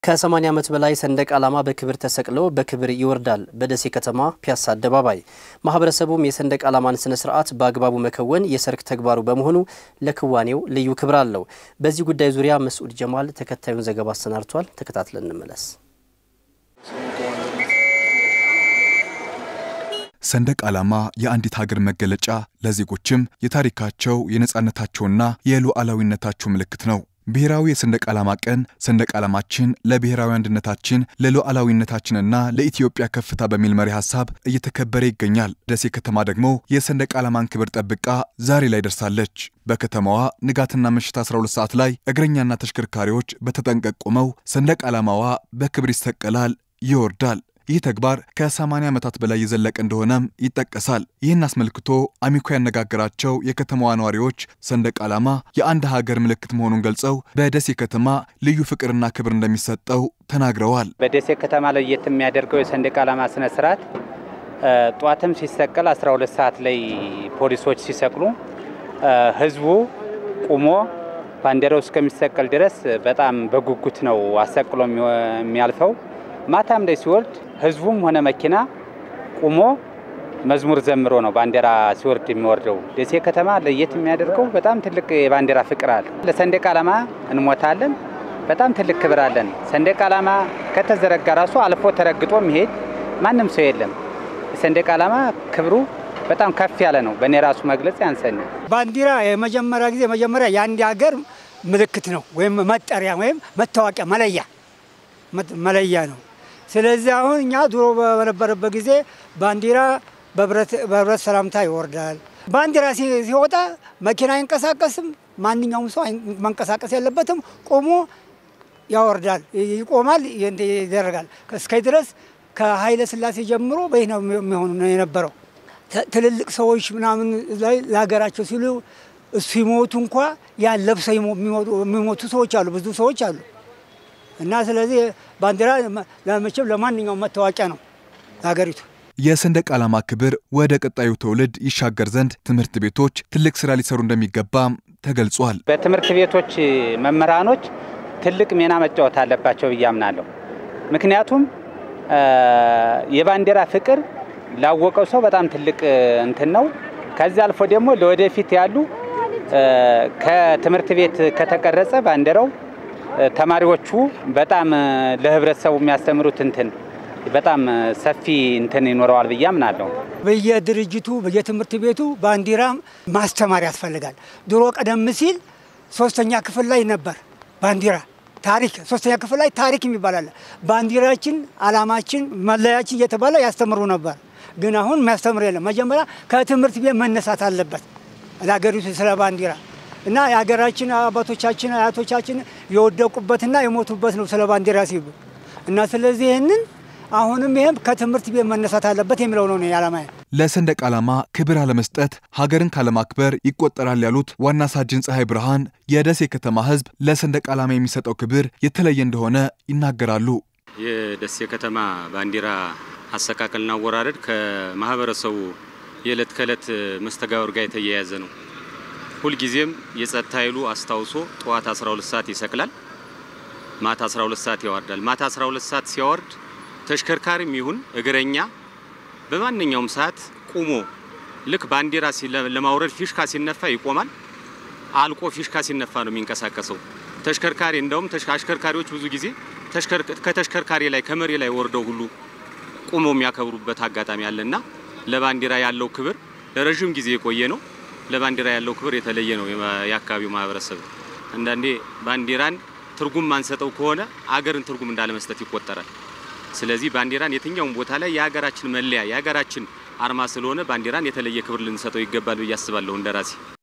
ከ80 ዓመት በላይ ሰንደቅ ዓላማ በክብር ተሰቅሎ በክብር ይወርዳል በደሴ ከተማ ፒያሳ አደባባይ ማህበረሰቡም የሰንደቅ ዓላማን ስነ ስርዓት በአግባቡ መከወን የሰርክ ተግባሩ በመሆኑ ለክዋኔው ልዩ ክብር አለው። በዚህ ጉዳይ ዙሪያ መስዑድ ጀማል ተከታዩን ዘገባ አሰናድቷል። ተከታትለን እንመለስ። ሰንደቅ ዓላማ የአንዲት ሀገር መገለጫ ለዜጎችም የታሪካቸው የነጻነታቸውና የሉዓላዊነታቸው ምልክት ነው። ብሔራዊ የሰንደቅ ዓላማ ቀን ሰንደቅ ዓላማችን ለብሔራዊ አንድነታችን ለሉዓላዊነታችንና ለኢትዮጵያ ከፍታ በሚል መሪ ሐሳብ እየተከበረ ይገኛል። ደሴ ከተማ ደግሞ የሰንደቅ ዓላማን ክብር ጠብቃ ዛሬ ላይ ደርሳለች። በከተማዋ ንጋትና ምሽት 12 ሰዓት ላይ እግረኛና ተሽከርካሪዎች በተጠንቀቅ ቆመው ሰንደቅ ዓላማዋ በክብር ይሰቀላል፣ ይወርዳል። ይህ ተግባር ከ80 ዓመታት በላይ የዘለቀ እንደሆነም ይጠቀሳል። ይህን አስመልክቶ አሚኮ ያነጋገራቸው የከተማዋ ነዋሪዎች ሰንደቅ ዓላማ የአንድ ሀገር ምልክት መሆኑን ገልጸው በደሴ ከተማ ልዩ ፍቅርና ክብር እንደሚሰጠው ተናግረዋል። በደሴ ከተማ ላይ የሚያደርገው የሰንደቅ ዓላማ ስነ ስርዓት ጧትም ሲሰቀል 12 ሰዓት ላይ ፖሊሶች ሲሰቅሉ ህዝቡ ቆሞ ባንዲራው እስከሚሰቀል ድረስ በጣም በጉጉት ነው አሰቅሎ የሚያልፈው። ማታም ላይ ሲወርድ ህዝቡም ሆነ መኪና ቆሞ መዝሙር ዘምሮ ነው ባንዲራ ሲወርድ የሚወርደው። ደሴ ከተማ ለየት የሚያደርገው በጣም ትልቅ የባንዲራ ፍቅር አለ። ለሰንደቅ ዓላማ እንሞታለን፣ በጣም ትልቅ ክብር አለን። ሰንደቅ ዓላማ ከተዘረጋ ራሱ አልፎ ተረግጦ መሄድ ማንም ሰው የለም። ሰንደቅ ዓላማ ክብሩ በጣም ከፍ ያለ ነው። በእኔ ራሱ መግለጽ ያንሰኝ። ባንዲራ የመጀመሪያ የአንድ ሀገር ምልክት ነው ወይም መጠሪያ ወይም መታወቂያ መለያ ነው። ስለዚህ አሁን እኛ ድሮ በነበረበት ጊዜ ባንዲራ በብረት ሰላምታ ይወርዳል። ባንዲራ ሲወጣ መኪና አይንቀሳቀስም፣ ማንኛውም ሰው መንቀሳቀስ የለበትም፣ ቆሞ ያወርዳል፣ ይቆማል፣ ይደረጋል። እስከዚህ ድረስ ከኃይለ ሥላሴ ጀምሮ በይህ ነው የሚሆኑ ነው የነበረው። ትልልቅ ሰዎች ምናምን ላይ ለሀገራቸው ሲሉ ሲሞቱ እንኳ ያን ለብሰው የሚሞቱ ሰዎች አሉ፣ ብዙ ሰዎች አሉ። እና ስለዚህ ባንዲራ ለማንኛውም መታወቂያ ነው ሀገሪቱ። የሰንደቅ ዓላማ ክብር ወደ ቀጣዩ ትውልድ ይሻገር ዘንድ ትምህርት ቤቶች ትልቅ ስራ ሊሰሩ እንደሚገባም ተገልጿል። በትምህርት ቤቶች መምህራኖች ትልቅ ሚና መጫወት አለባቸው ብዬ አምናለሁ። ምክንያቱም የባንዲራ ፍቅር ላወቀው ሰው በጣም ትልቅ እንትን ነው። ከዚህ አልፎ ደግሞ ለወደፊት ያሉ ከትምህርት ቤት ከተቀረጸ ባንዲራው ተማሪዎቹ በጣም ለህብረተሰቡ የሚያስተምሩት እንትን በጣም ሰፊ እንትን ይኖረዋል ብዬ አምናለሁ። በየድርጅቱ በየትምህርት ቤቱ ባንዲራ ማስተማር ያስፈልጋል። ድሮ ቀደም ሲል 3ኛ ክፍል ላይ ነበር ባንዲራ ታሪክ 3ኛ ክፍል ላይ ታሪክ የሚባል አለ። ባንዲራችን፣ ዓላማችን፣ መለያችን እየተባለ ያስተምሩ ነበር። ግን አሁን የሚያስተምር የለም። መጀመሪያ ከትምህርት ቤት መነሳት አለበት ለሀገሪቱ ስለ ባንዲራ እና የሀገራችን አባቶቻችን አያቶቻችን የወደቁበትና የሞቱበት ነው ስለ ባንዲራ ሲሉ እና ስለዚህ ይሄንን አሁንም ይሄም ከትምህርት ቤት መነሳት አለበት የሚለው ነው ያላማየ። ለሰንደቅ ዓላማ ክብር አለመስጠት ሀገርን ካለማክበር ይቆጠራል ያሉት ዋና ሳጅን ፀሐይ ብርሃን የደሴ ከተማ ህዝብ ለሰንደቅ ዓላማ የሚሰጠው ክብር የተለየ እንደሆነ ይናገራሉ። የደሴ ከተማ ባንዲራ አሰቃቀልና አወራረድ ከማህበረሰቡ የዕለት ከዕለት መስተጋብር ጋር የተያያዘ ነው። ሁል ጊዜም የጸጥታ ኃይሉ አስታውሶ ጧት 12 ሰዓት ይሰቅላል፣ ማታ 12 ሰዓት ያወርዳል። ማታ 12 ሰዓት ሲያወርድ ተሽከርካሪም ይሁን እግረኛ በማንኛውም ሰዓት ቆሞ ልክ ባንዲራ ለማውረድ ፊሽካ ሲነፋ ይቆማል። አልቆ ፊሽካ ሲነፋ ነው የሚንቀሳቀሰው። ተሽከርካሪ እንደውም አሽከርካሪዎች ብዙ ጊዜ ከተሽከርካሪ ላይ ከመሪ ላይ ወርደው ሁሉ ቆመው የሚያከብሩበት አጋጣሚ አለና ለባንዲራ ያለው ክብር ለረጅም ጊዜ የቆየ ነው። ለባንዲራ ያለው ክብር የተለየ ነው። የአካባቢው ማህበረሰብ አንዳንዴ ባንዲራን ትርጉም ማንሰጠው ከሆነ አገርን ትርጉም እንዳለመስጠት ይቆጠራል። ስለዚህ ባንዲራን የትኛውም ቦታ ላይ የሀገራችን መለያ የሀገራችን አርማ ስለሆነ ባንዲራን የተለየ ክብር ልንሰጠው ይገባል ብዬ አስባለሁ እንደራሴ።